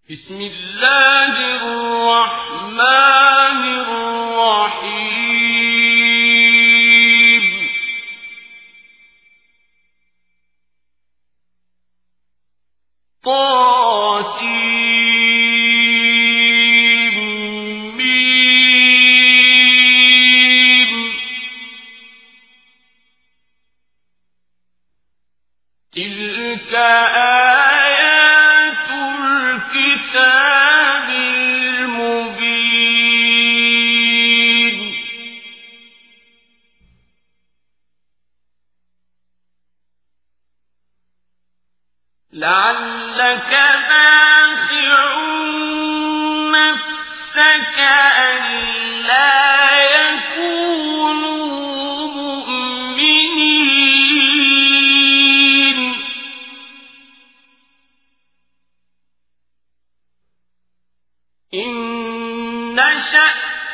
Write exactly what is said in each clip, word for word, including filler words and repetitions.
بسم الله الرحمن الرحيم طاسيم ميم تلك آيات الكتاب المبين لعلك باخع نفسك ألا يكونوا مؤمنين إن نشأ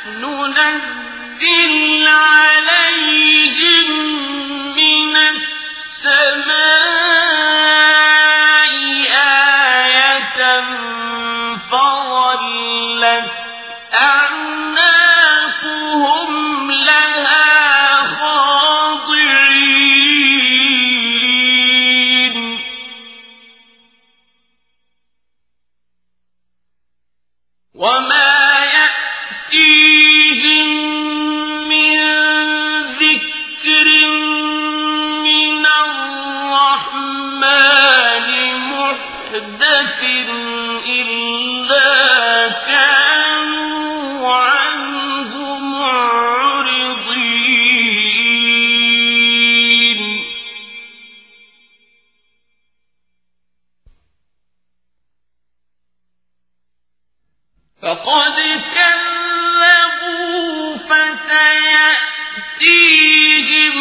ننزل عليهم من السماء آية فظلت أعناقهم لها خاضعين وما يأتيهم من ذكر من الرحمن محدث إلا كانوا عنه معرضين فقد كذبوا فسيأتيهم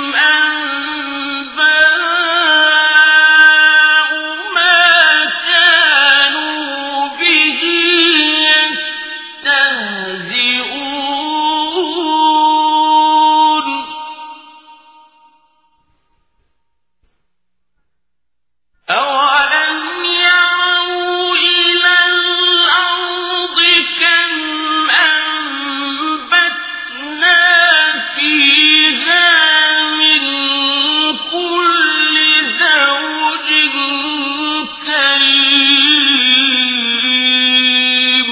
أنباء ما كانوا به يستهزئون أولم يروا إلى الأرض كم أنبتنا فيها من كل زوج كريم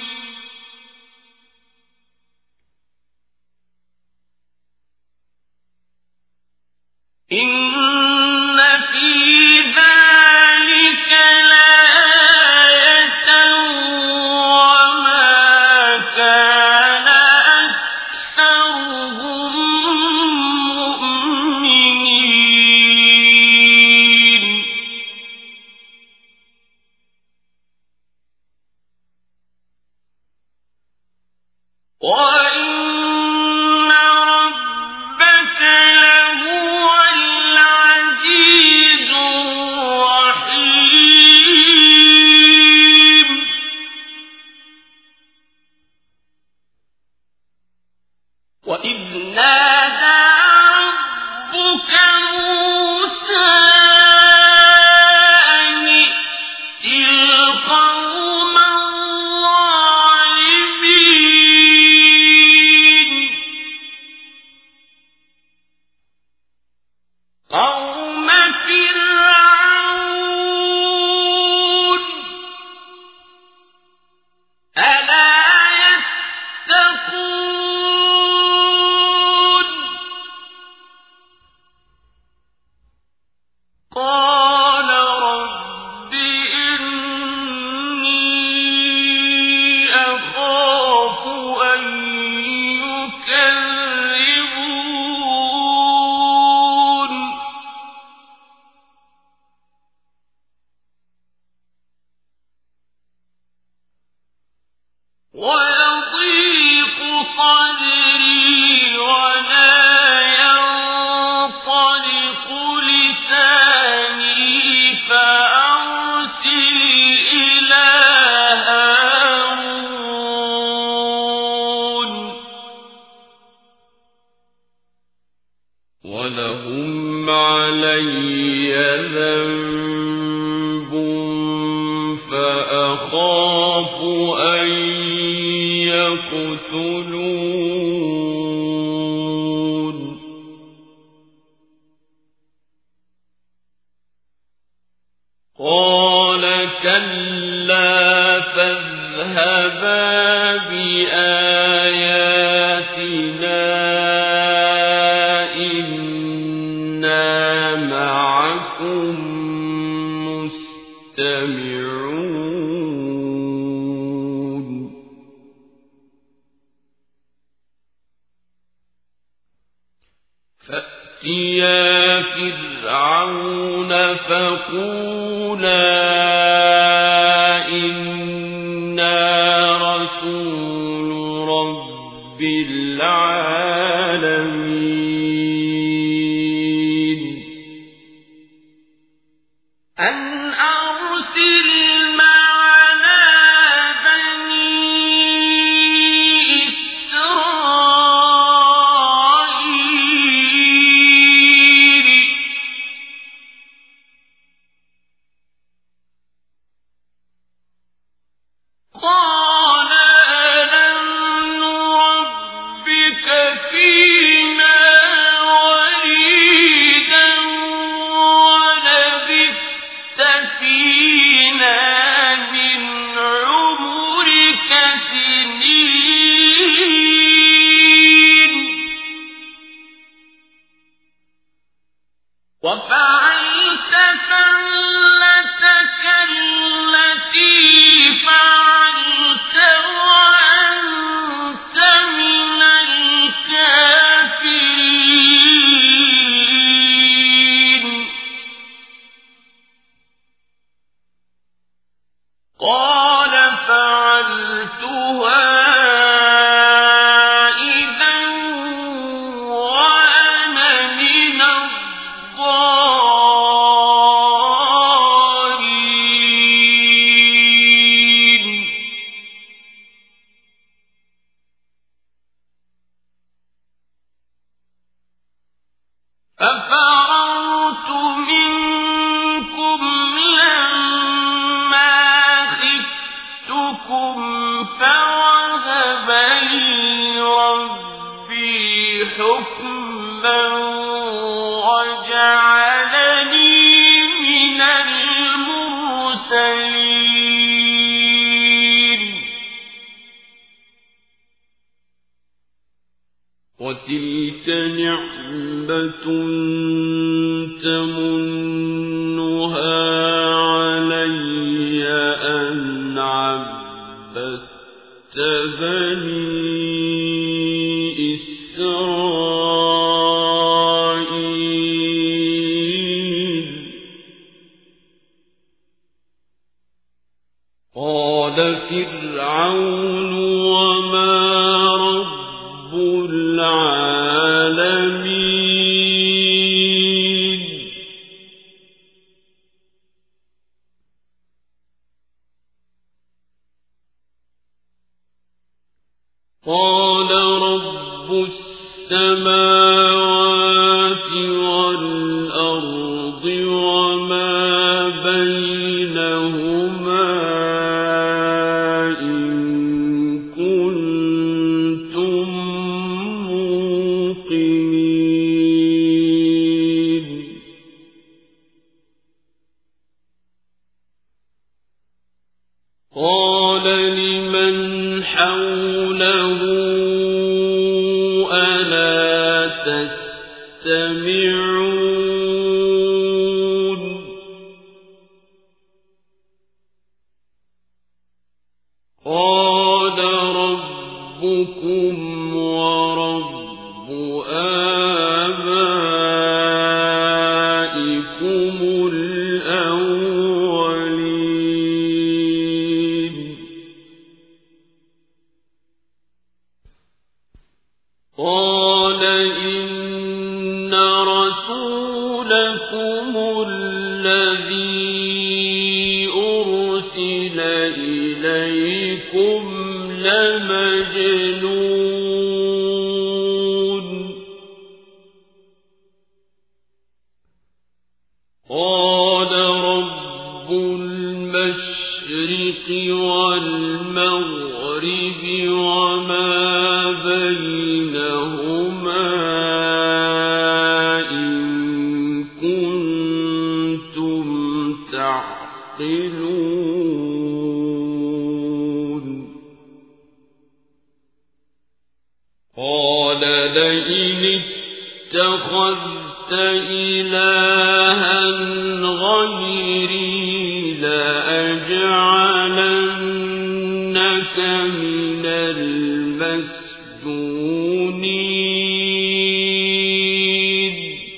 إن في ذلك لآية وما كان أكثرهم مؤمنين وإن ربك لهو العزيز الرحيم وإذ نادى ربك موسى أن ائت القوم الظالمين قوم فرعون ألا يتقون قال رب إني أخاف أن يكذبون ويضيق صدري ولا ينطلق لساني فأرسل إلى هارون ولهم علي ذنب فأخذ أخاف أن يقتلون قال كلا فاذهبا بآياتنا إنا معكم مستمعون فأتيا فرعون فقولا العالمين أن أرسل معنا بني إسرائيل قال ألم نربك فينا وليدا ولبثت فينا من عمرك سنين وفعلت فعلتك التي فعلت وأنت من الكافرين قال فعلتها إذا وأنا من الضالين ففررت منكم لما خفتكم فوهب لي ربي حكما وجعلني من المرسلين وتلك نعمة تمنها علي أن عبدت بني إسرائيل قال فرعون وما رب العالمين قال رب السماوات والأرض وما بينهما إن كنتم موقنين قال لمن حوله ألا تستمعون قال ربكم ورب آبائكم الأولين قال إن رسولكم الذي أرسل إليكم لمجنون قال رب المشرق والمغرب وما بينهما إن كنتم تعقلون قال لئن اتخذت إلها غيري لأجعلنك من المسجونين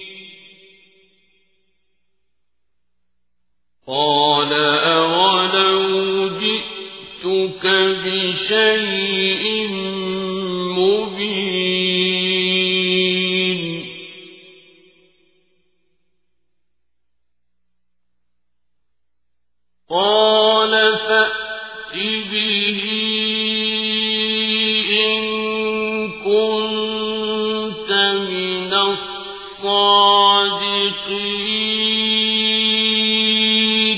قال أولو جئتك بشيء مبين قال فأت به إن كنت من الصادقين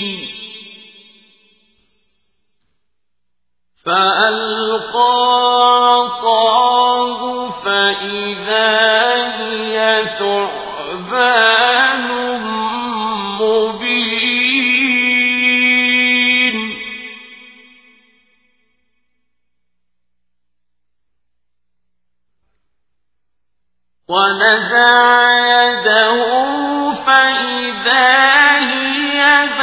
فألقى عصاه فإذا هي ثعبان مبين ونزع يده فإذا هي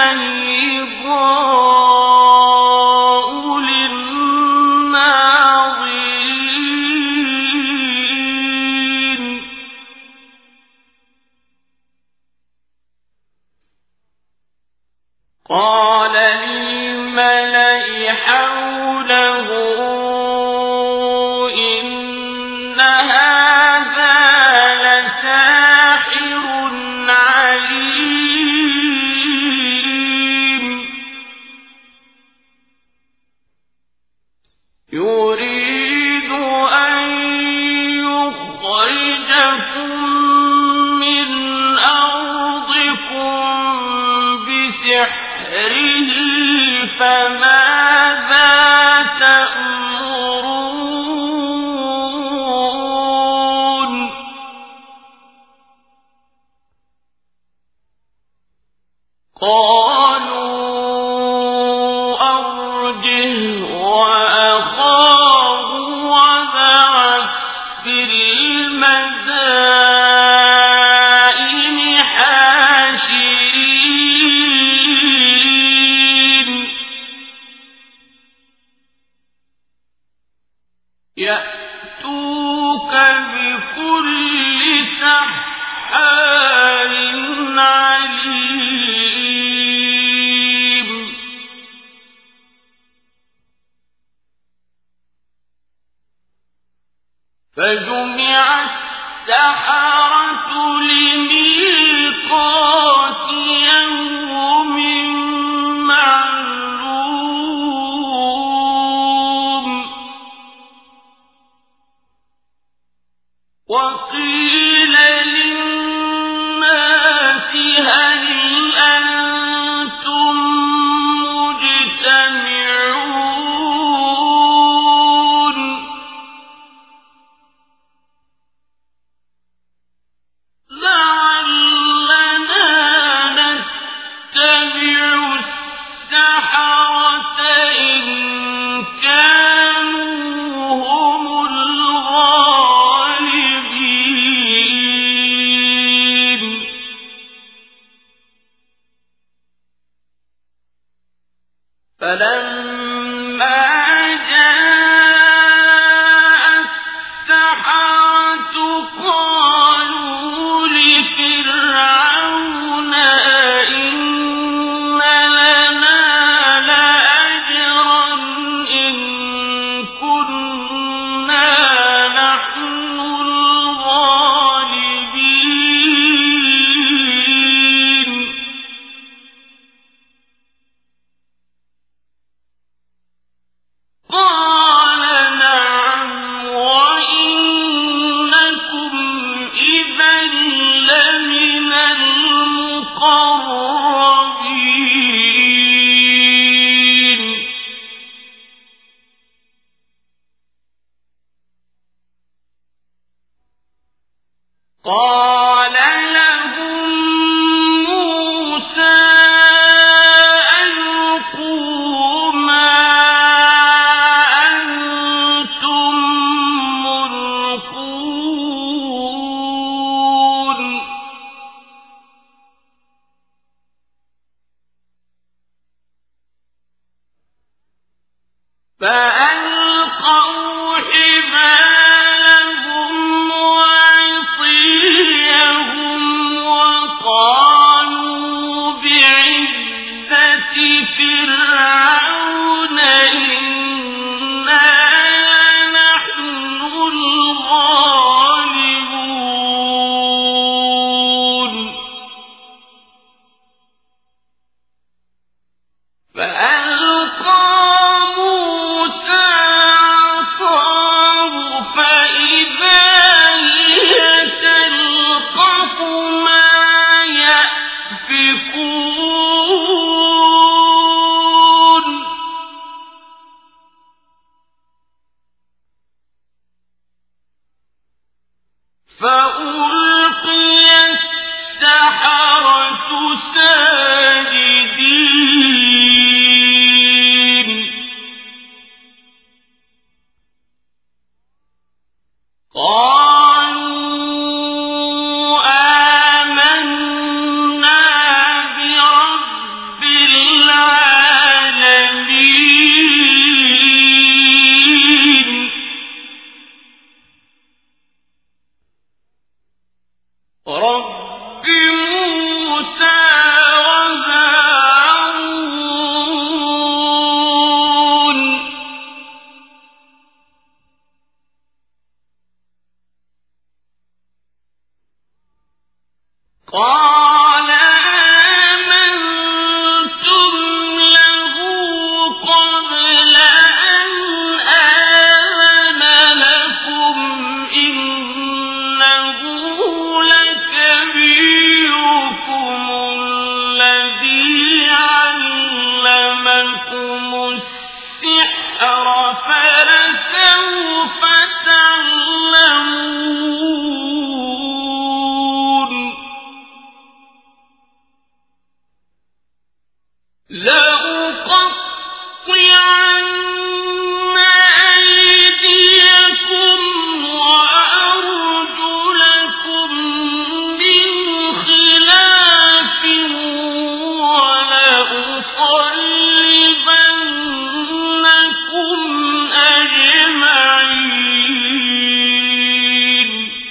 بيضاء للناظرين قال للملأ حوله إن هذا لساحر عليم يريد أن يخرجكم من أرضكم بسحره فماذا تأمرون قالوا أرجه وأخاه وابعث في المدائن حاشرين يأتوك بكل سحار عليم فجمع السحرة لميقات يوم معلوم وقيل للناس هل أنتم مجتمعون لعلنا نتبع السحرة إن كانوا هم الغالبين فلما جاء السحرة قالوا لفرعون إن لنا لأجرا إن كنا نحن الغالبين قال لهم موسى ألقوا ما أنتم ملقون فألقوا حبالهم وعصيهم وقالوا بعزة فرعون إنا لنحن الغالبون فألقى موسى عصاه فإذا هي تلقف ما يأفكون فألقي السحرة ساجدين قالوا آمنا برب العالمين رب موسى وهارون قال آمنتم له قبل أن آذن لكم إنه لكبيركم الذي علمكم السحر فلسوف تعلمون لأقطعن أيديكم وأرجلكم من خلاف ولأصلبنكم أجمعين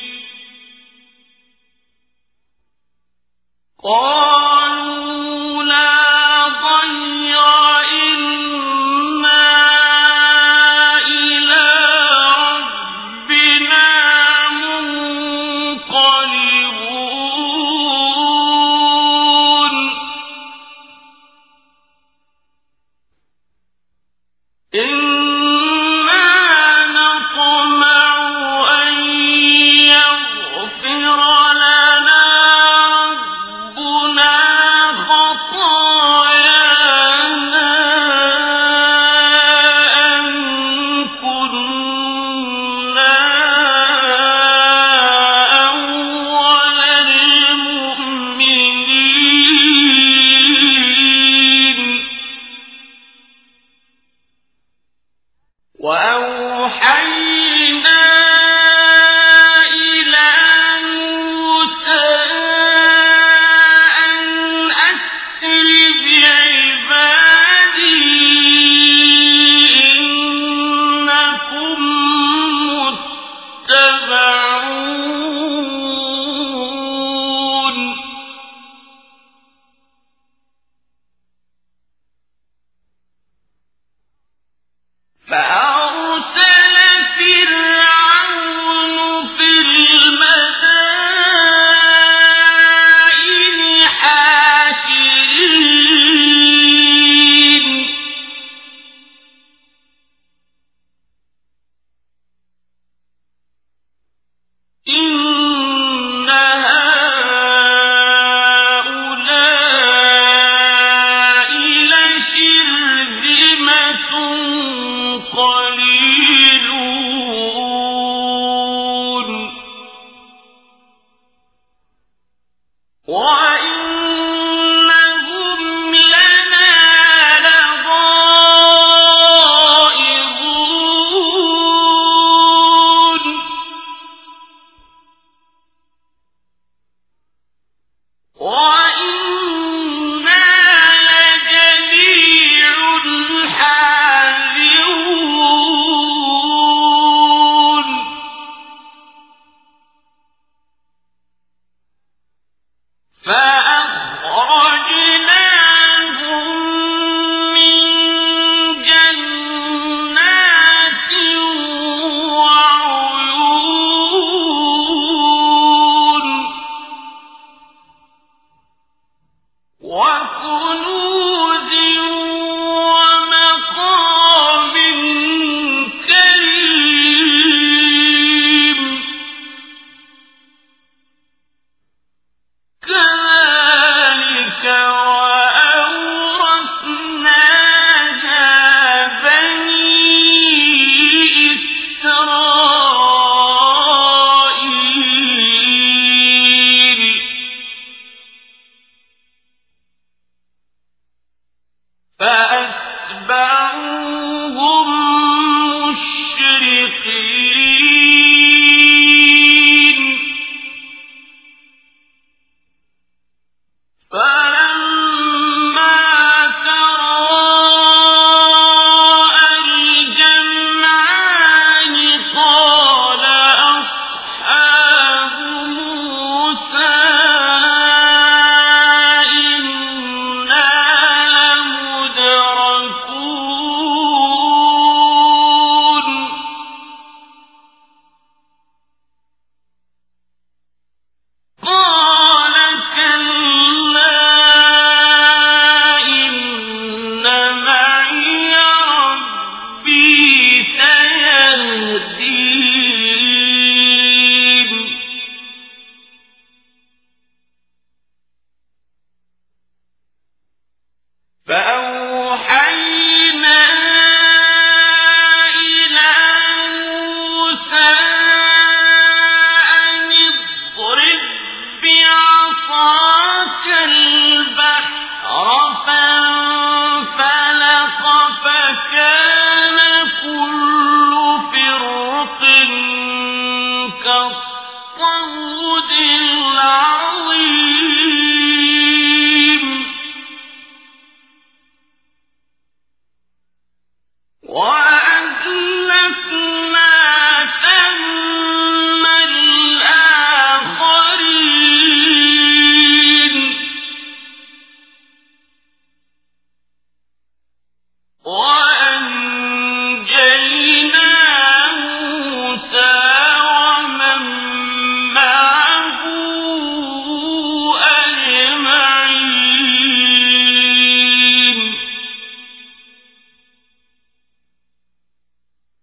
قالوا لا ضير إنا إلى ربنا منقلبون إنا نطمع أن يغفر لنا ربنا خطايانا أن كنا أول المؤمنين وأوحينا إلى موسى أن أسر بعبادي إنكم متبعون فأرسل فرعون في المدائن حاشرين إن هؤلاء لشرذمة قليلون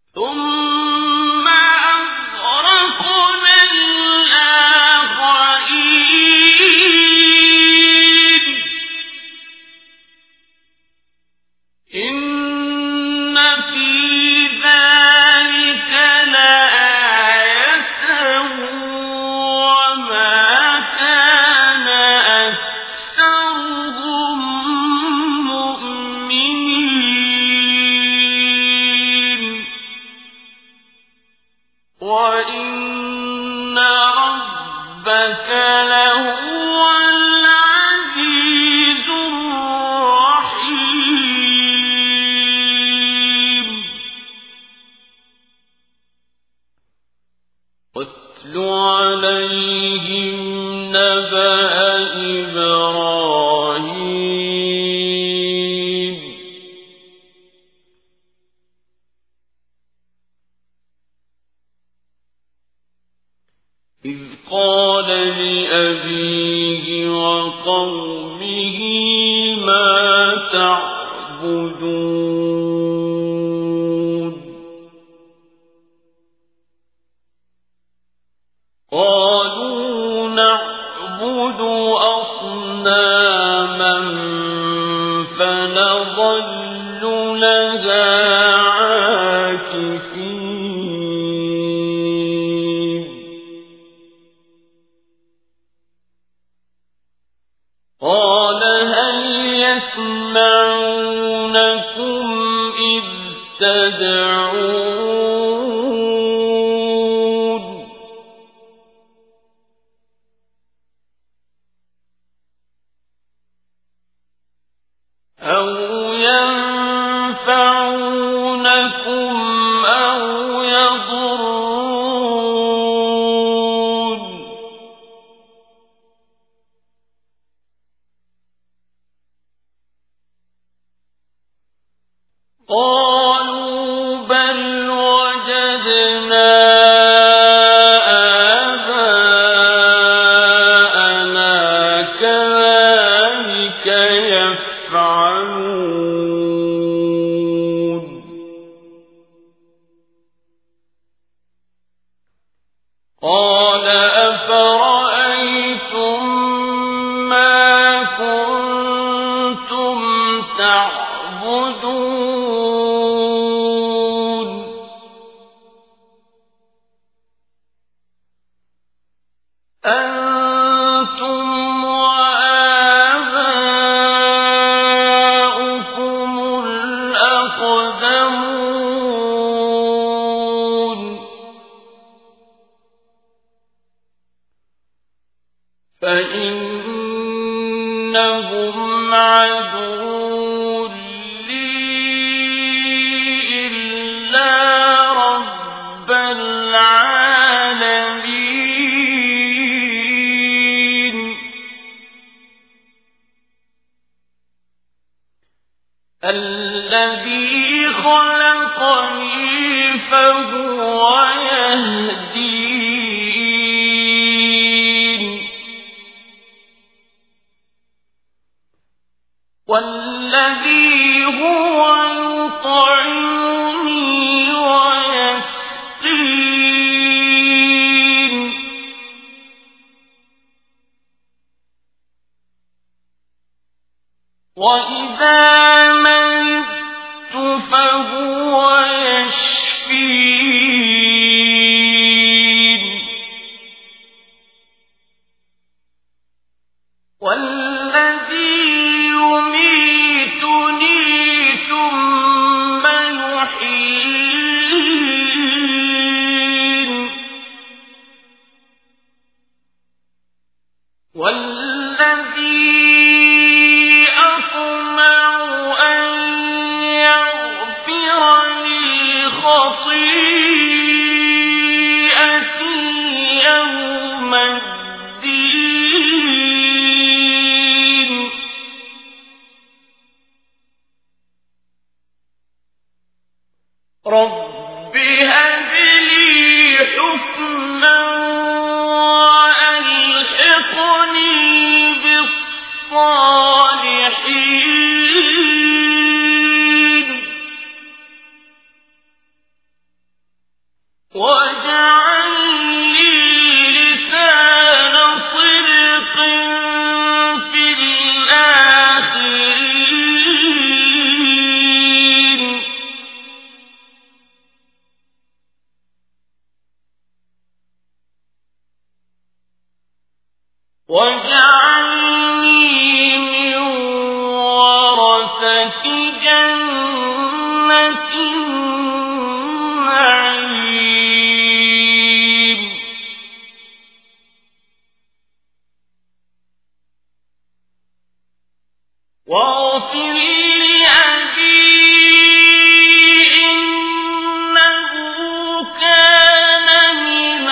ثم أغرقنا الآخرين إن في ذلك لآية وما كان أكثرهم مؤمنين وإن ربك لهو العزيز الرحيم واتل عليهم نبأ إبراهيم إذ قال لأبيه وقومه ما تعبدون قالوا نعبد أصناما فنظل لها عاكفين قال هل يسمعونكم إذ تدعون أو ينفعونكم أو يضرون قالوا بل وجدنا آباءنا كذلك يفعلون قال أفرأيتم ما كنتم تعبدون أنتم وآباؤكم الأقدمون فإنهم عدو لي إلا رب العالمين الذي خلقني فهو يهدين والذي هو يطعمني ويسقين وإذا مرضت فهو يشفين والذي يميتني ثم يحيين والذي أطمع أن يغفر لي خطيئتي يوم الدين رب هب لي حكما وألحقني بالصالحين واجعل لي لسان صدق في الآخرين واجعلني من ورثة جنة النعيم واغفر لأبي إنه كان من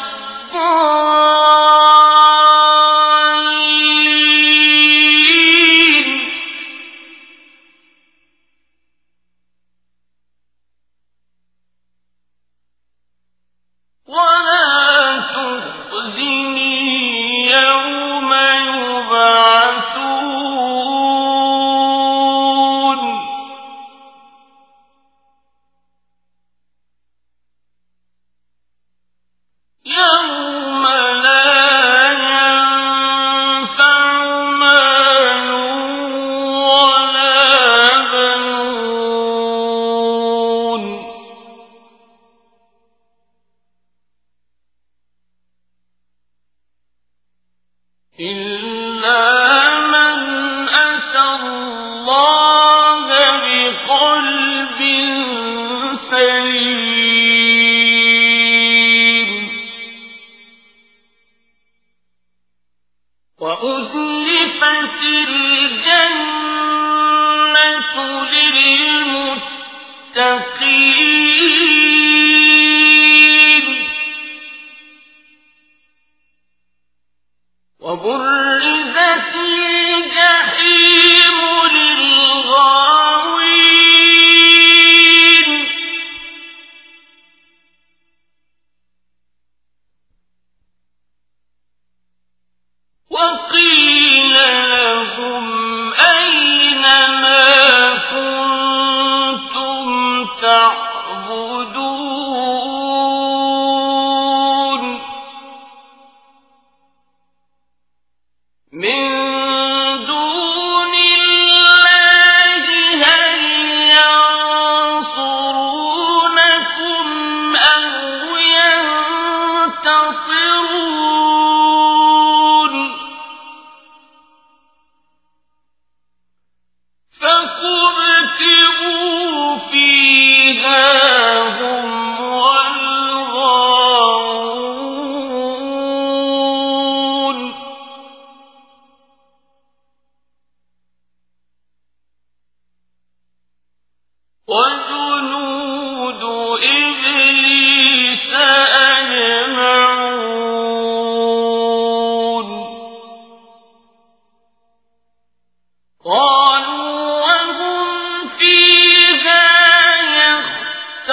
الضالين ولا تخزني يوم يبعثون يوم لا ينفع مال ولا بنون إلا من أتى الله بقلب سليم وأزلفت الجنة للمتقين وبرزت الجحيم للغاوين وقيل لهم أين ما كنتم تعبدون من دون الله هل ينصرونكم أو ينتصرون فكبكبوا فيها هم والغاوون وجنود إبليس أجمعون قالوا وهم فيها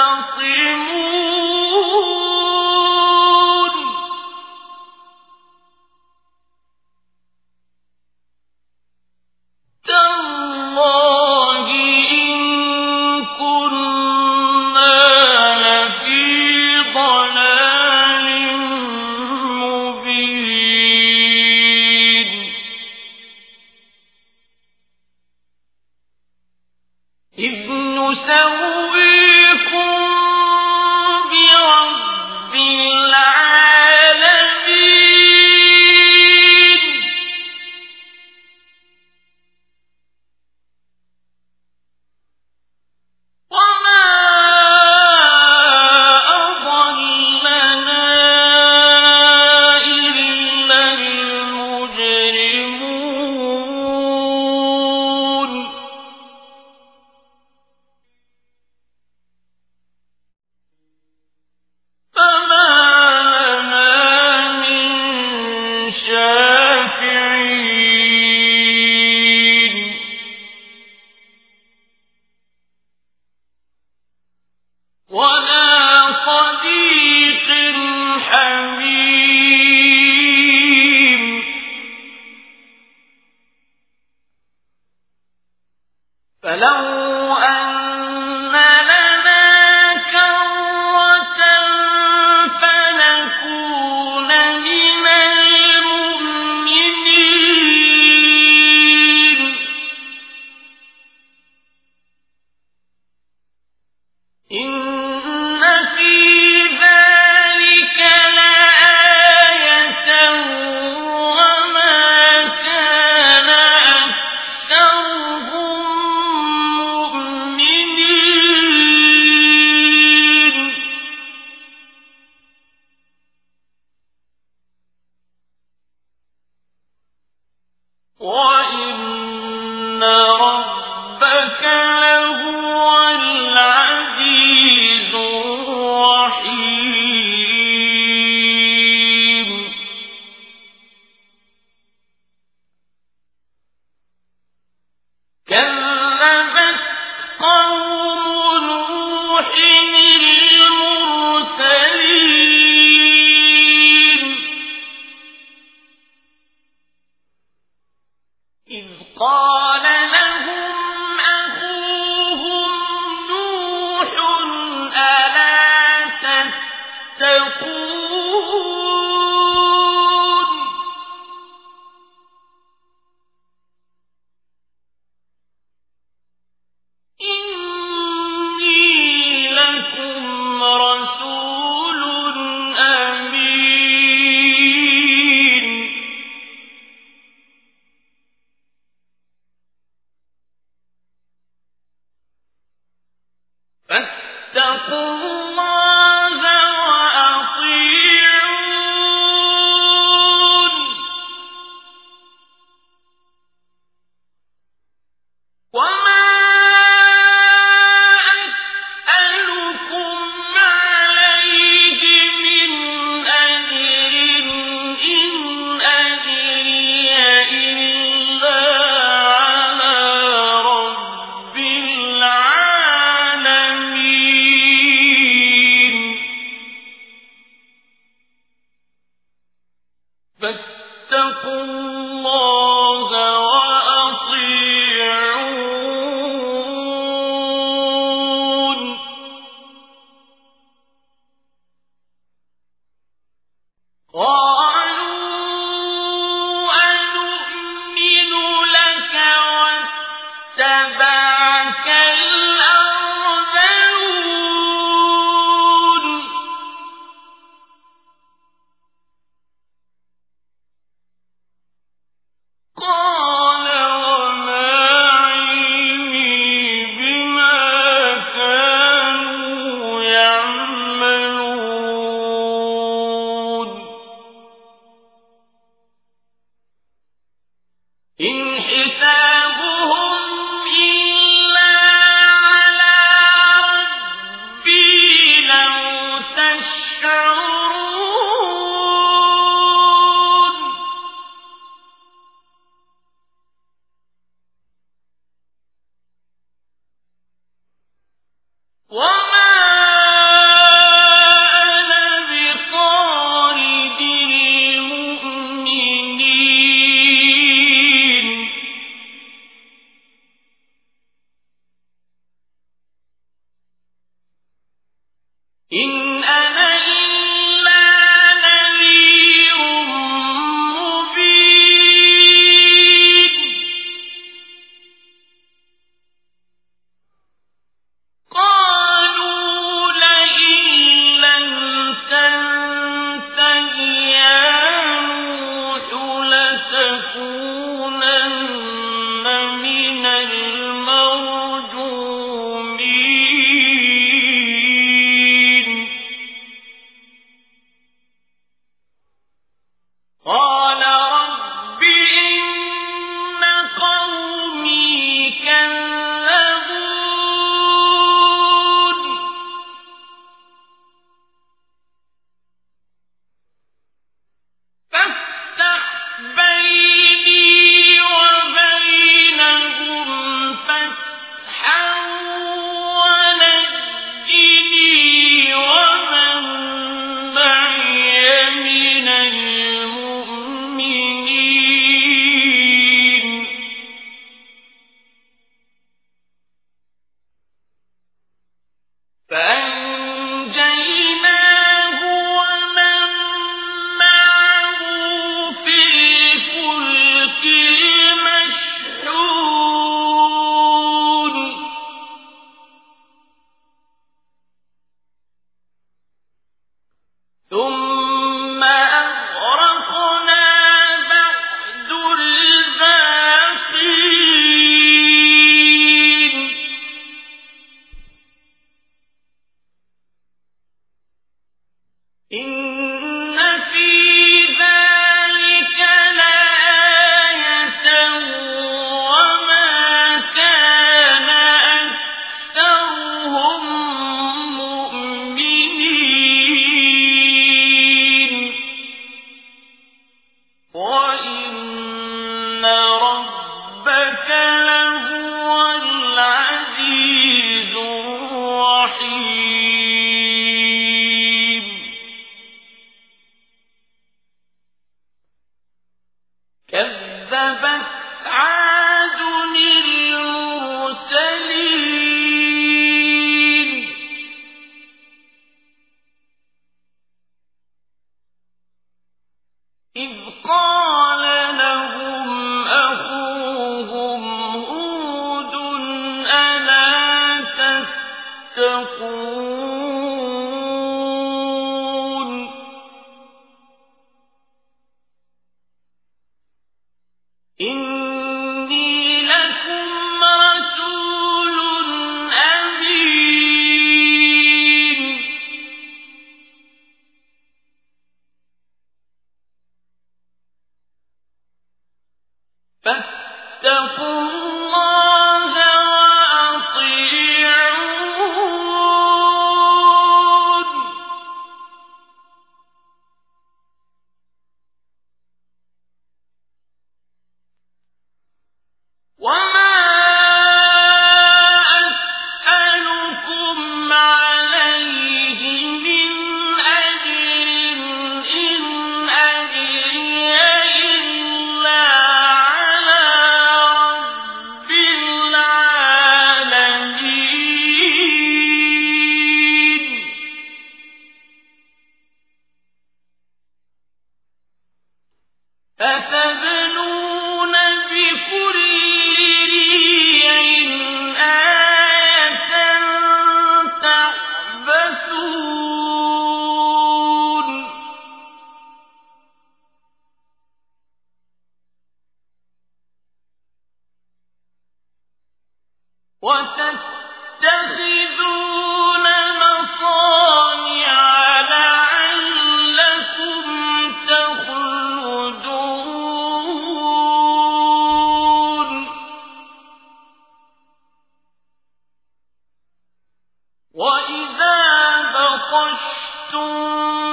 بطشتم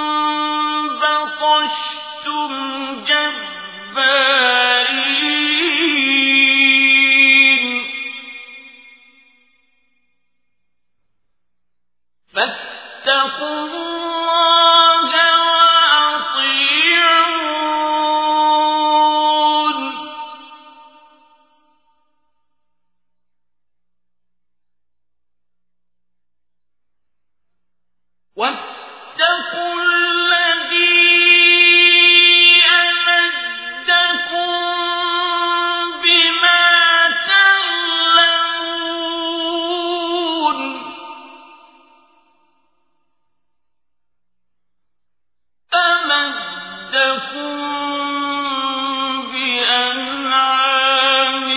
بطشتم جبارين فاتقوا الله وأطيعون واتقوا الذي أمدكم بما تعلمون أمدكم بأنعام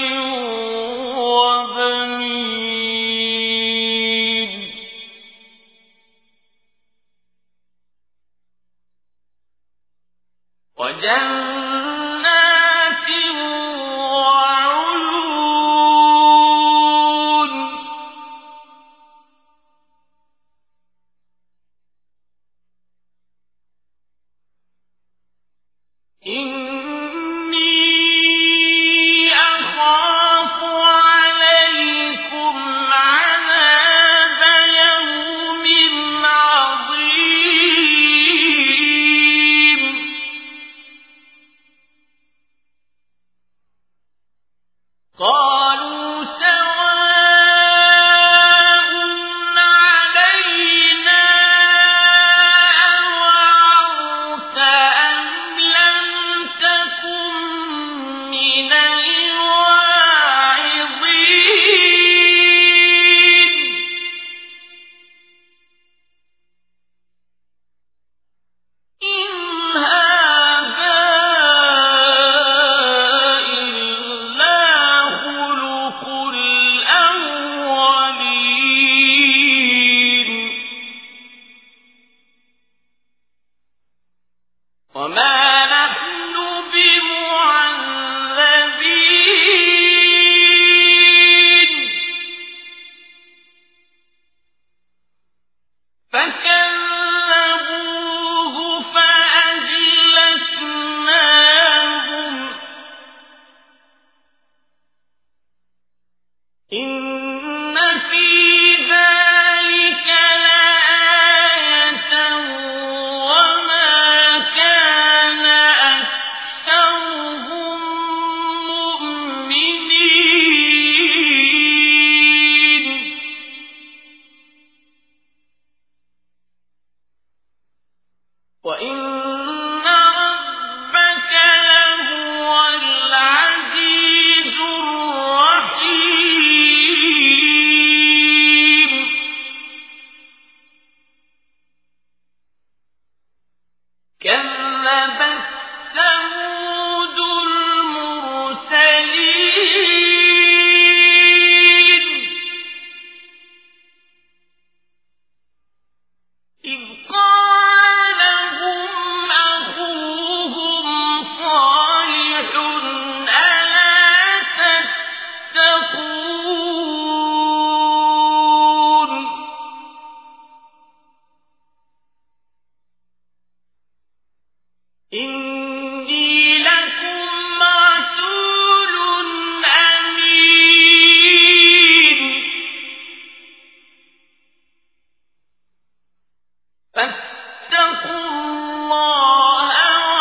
وبنين وجنات وعيون إني أخاف عليكم عذاب يوم عظيم قالوا سواء علينا أوعظت أم لم تكن من الواعظين إن هذا إلا خلق الأولين وما نحن بمعذبين فكذبوه فأزلفناهم إن في ذلك لآية وما كان أكثرهم مؤمنين وإن ربك لهو العزيز الرحيم كذبت ثمود المرسلين إذ قال لهم أخوهم صالح ألا تتقون إني لكم رسول أمين فاتقوا الله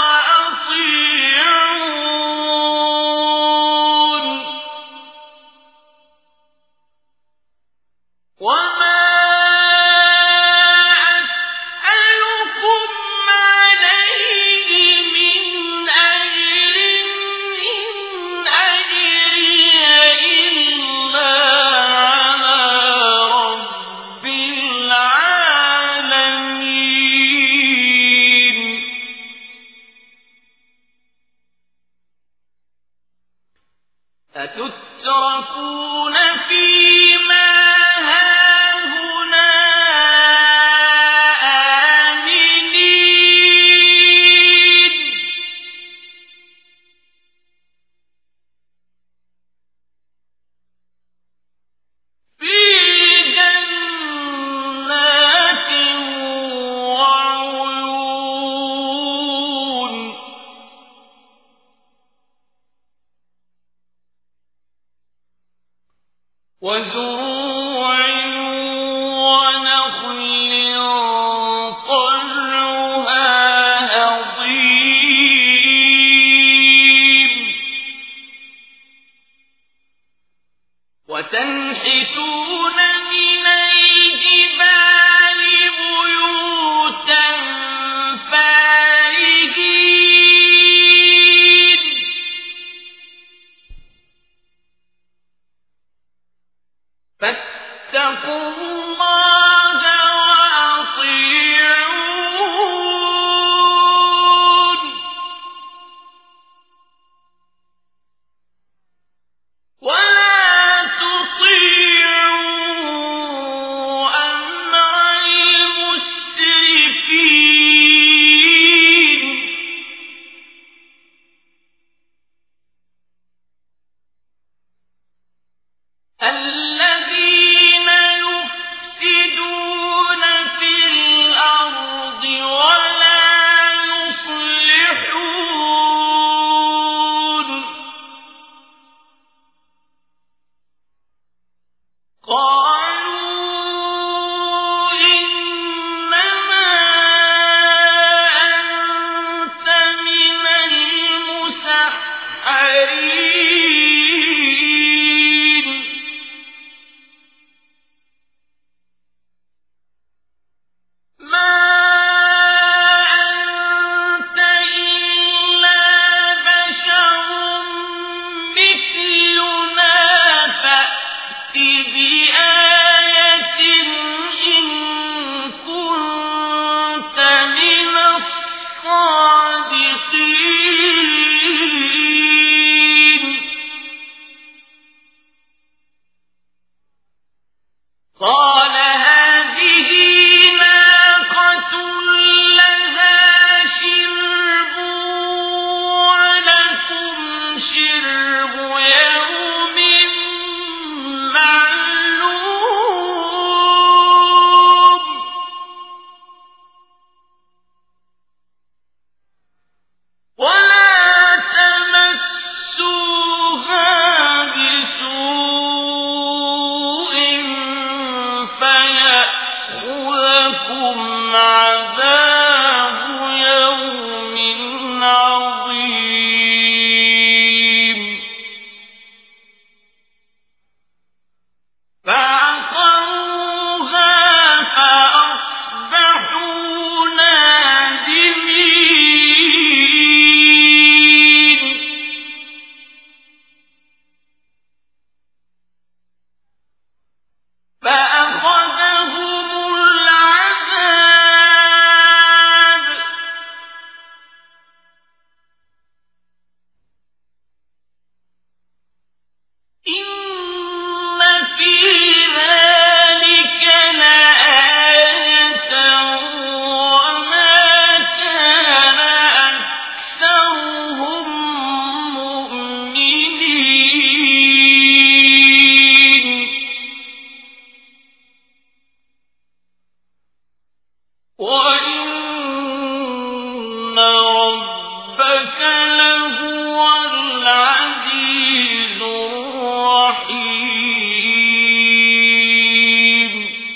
وأطيعون وما أسألكم عليه من لهم عذاب يوم عظيم فعقروها فأصبحوا نادمين فأخذهم العذاب إن في ذلك لآية وما كان أكثرهم مؤمنين وإن ربك لهو العزيز الرحيم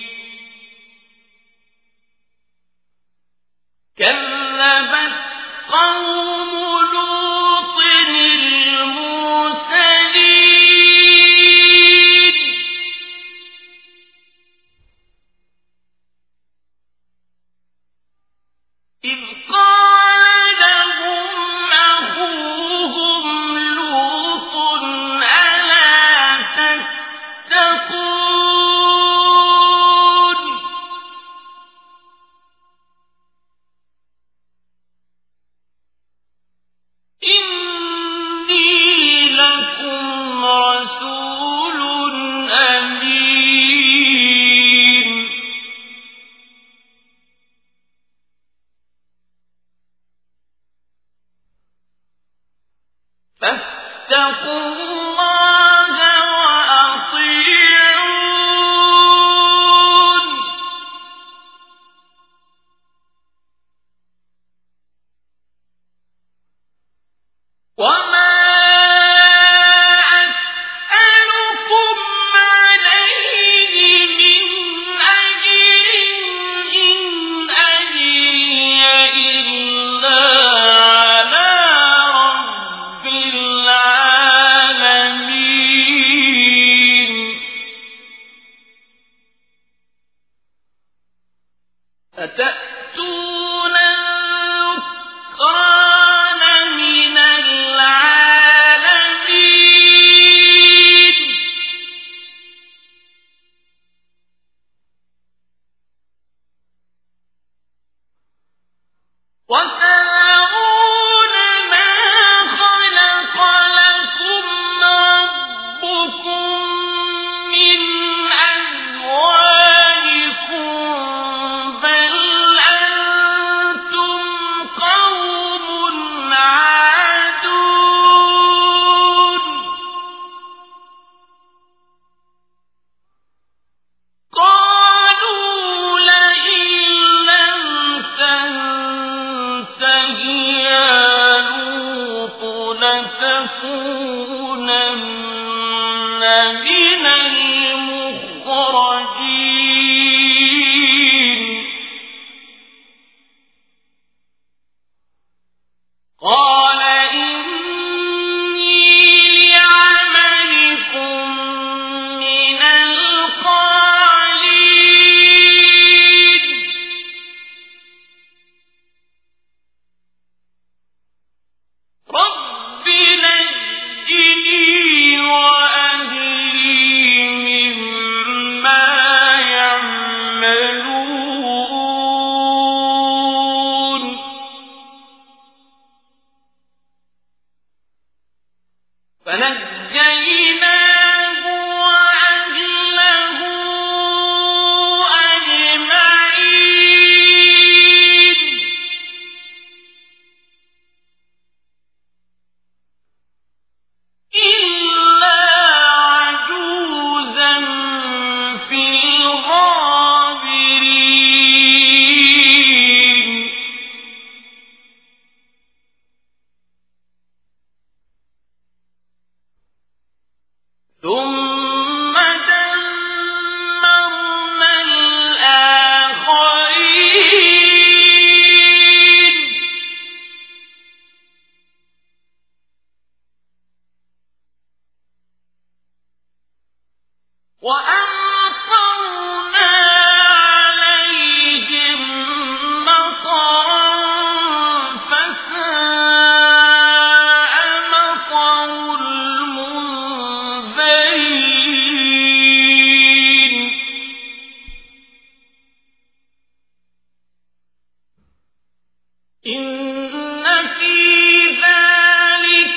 كذبت قوم لوط المرسلين إذ قال لهم أخوهم لوط ألا تتقون إني لكم رسول أمين فاتقوا الله وأطيعون وما أسألكم عليه من أجر إن أجري إلا على رب العالمين أتأتون الذكران من العالمين وتذرون ما خلق لكم ربكم من أزواجكم بل أنتم قوم عادون قالوا لئن لم تنته يا لوط لتكونن من المخرجين قال إني لعملكم من القالين رب نجني وأهلي إن في ذلك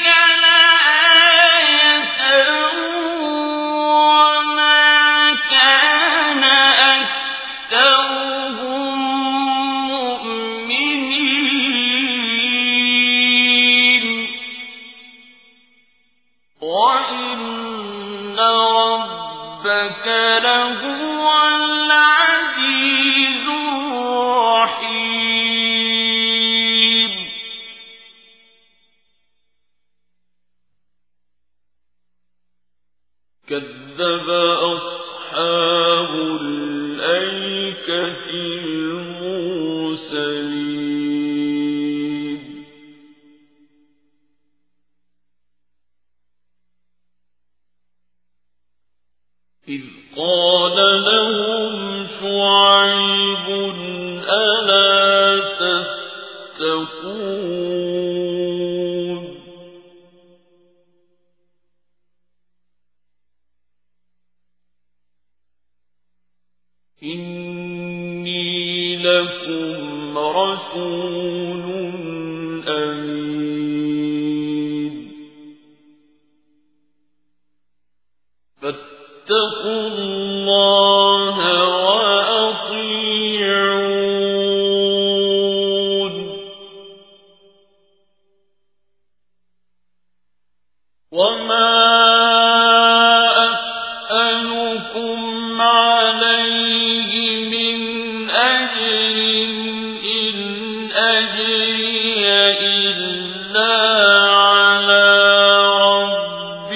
لآية وما كان أكثرهم مؤمنين وإن ربك لهو العزيز الرحيم. كذب أصحاب الأيكة المرسلين إذ قال لهم شعيب ألا تتقون إني لكم رسول أمين فاتقوا الله وأطيعون وما أسألكم عليه من أجر إن أجري إلا على رب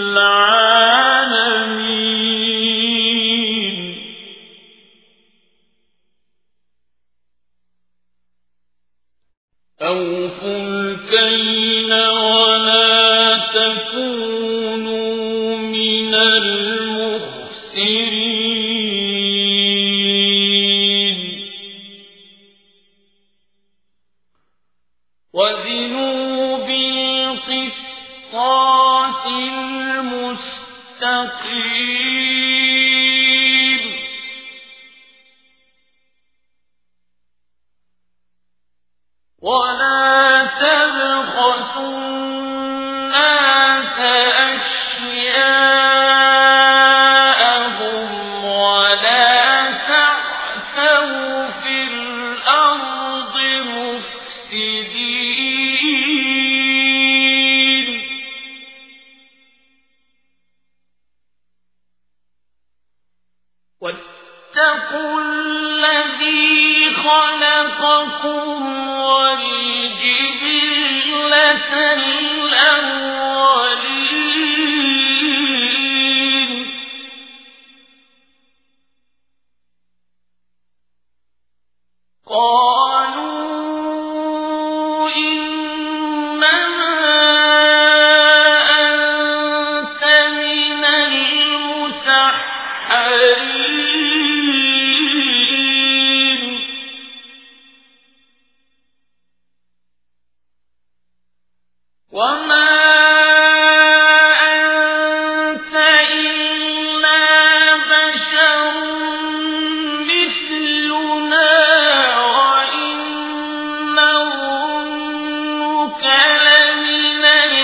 العالمين. أوفوا الكيل ولا تكونوا من المخسرين وزنوا بالقسطاس المستقيم ولا تبخسوا الناس أشياءهم ولا تعثوا في الأرض مفسدين واتقوا الذي خلقكم والجبلة الأولين قالوا إنما أنت من المسحرين وما أنت إلا بشر مثلنا وإن نظنك لمن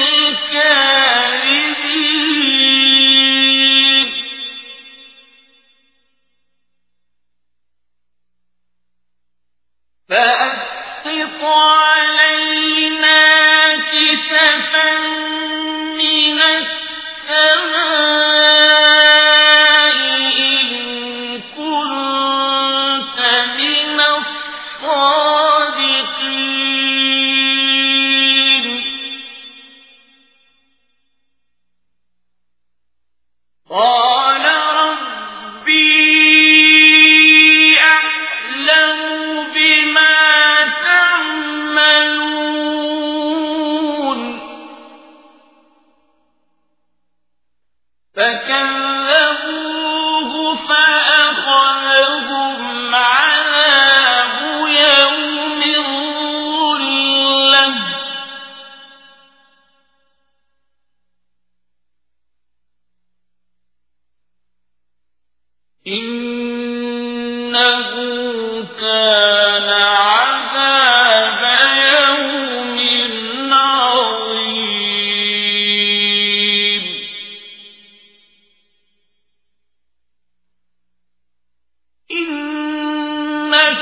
الكاذبين فأسقط علينا كسفا من السماء إن كنت من الصادقين قال ربي أعلم بما تعملون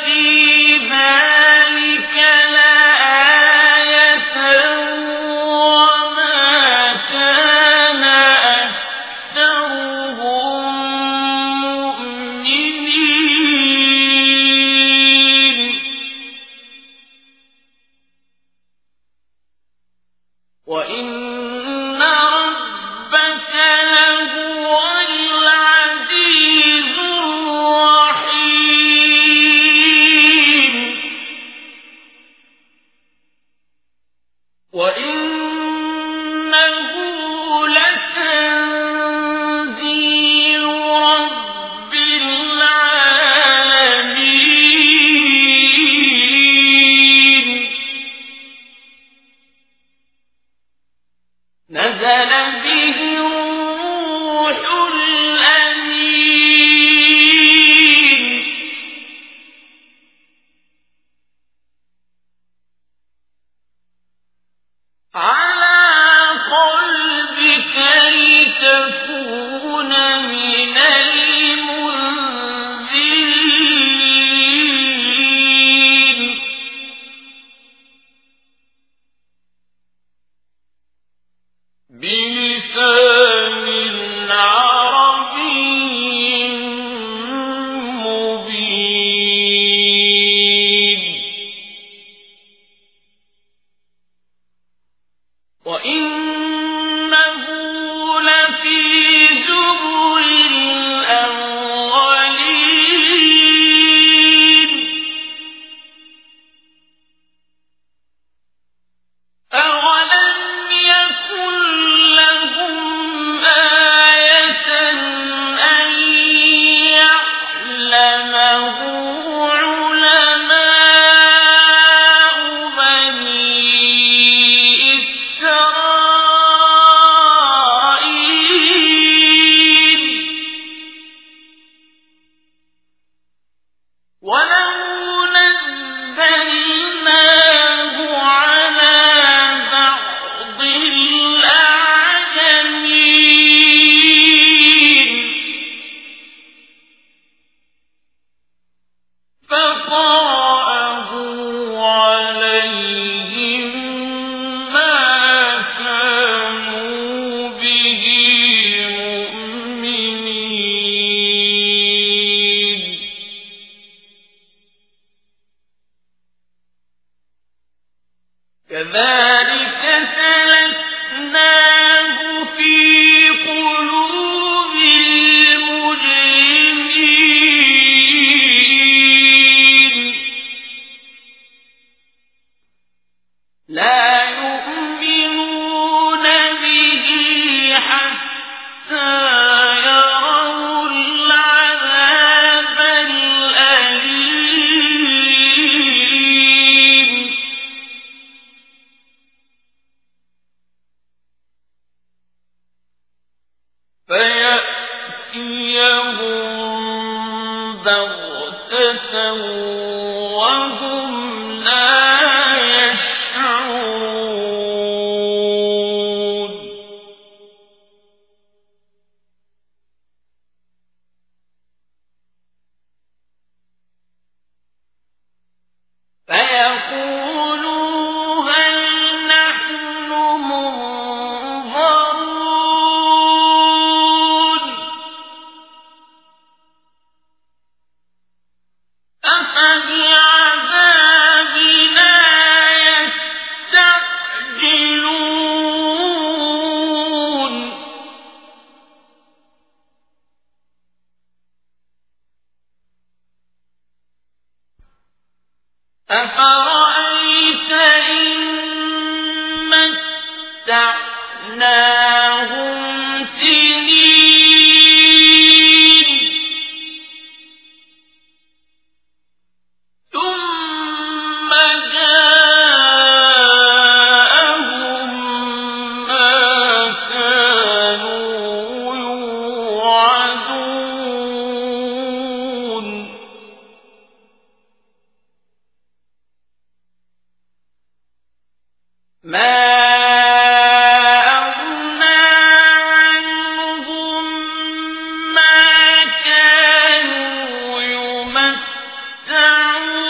مَتَّعُونَ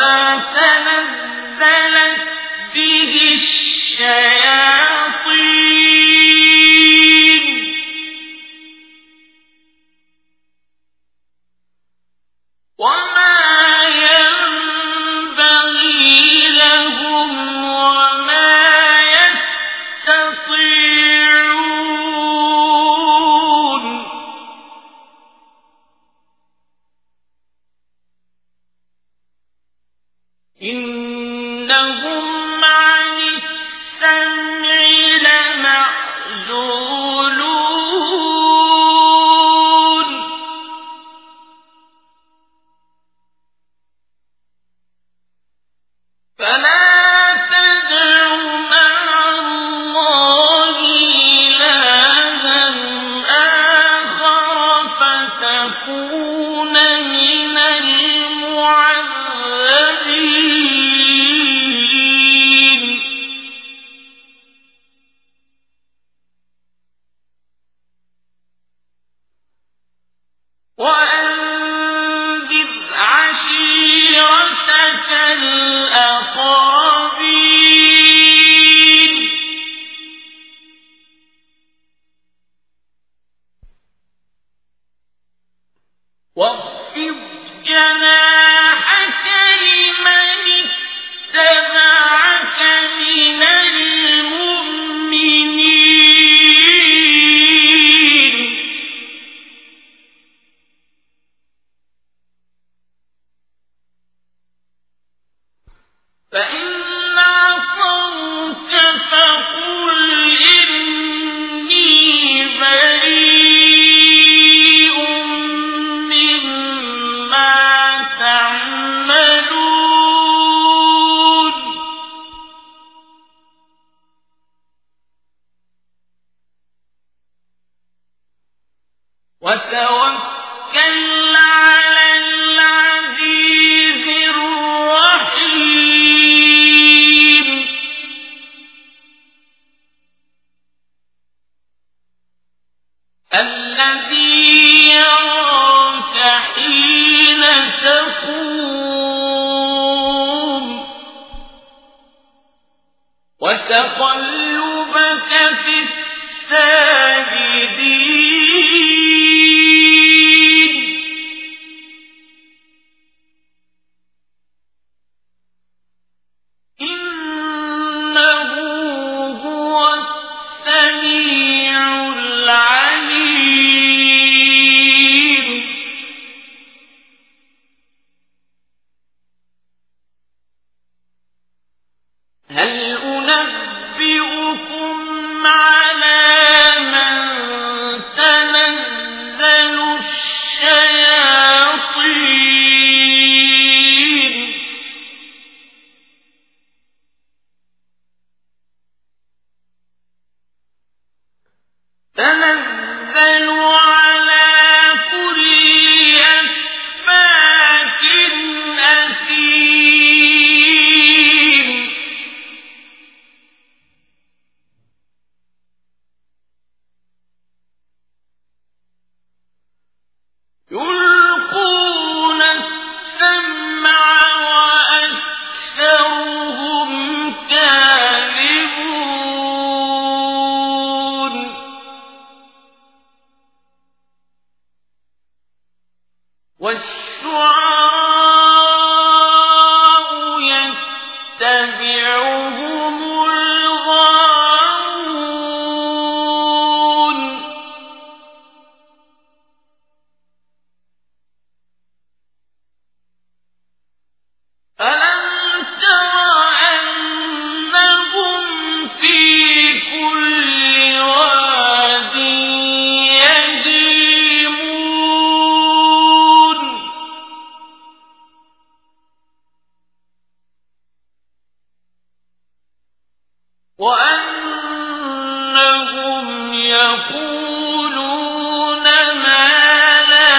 تنزلت به الشياطين وما ينبغي لهم وما يستطيعون إنهم عن السمع لمعزولون فلا تدع مع الله إلها آخر فتكون من المعذبين وأنذر عشيرتك الأقربين واخفض جناحك لمن اتبعك من المؤمنين فإن عصوك فقل إني بريء مما تعملون وتوكل على العزيز الرحيم الذي يراك حين تقوم وتقلبك في الساجدين إنه هو السميع العليم هل أنبئكم على من تنزل الشياطين تنزل على كل أفاك أثيم يلقون السمع وأكثرهم كاذبون والشعراء يتبعهم الغاوون ألم تر أنهم في كل واد يهيمون وأنهم يقولون ما لا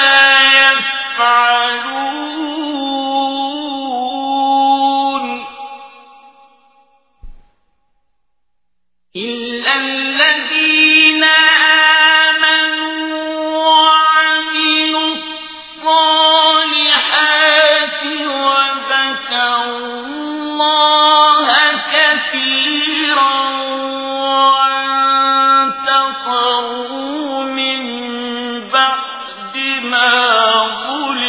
يفعلون إلا الذين آمنوا وعملوا الصالحات وذكروا اللَّهَ كَثِيرًا وَانتَصَرُوا مِن بَعْدِ مَا ظُلِمُوا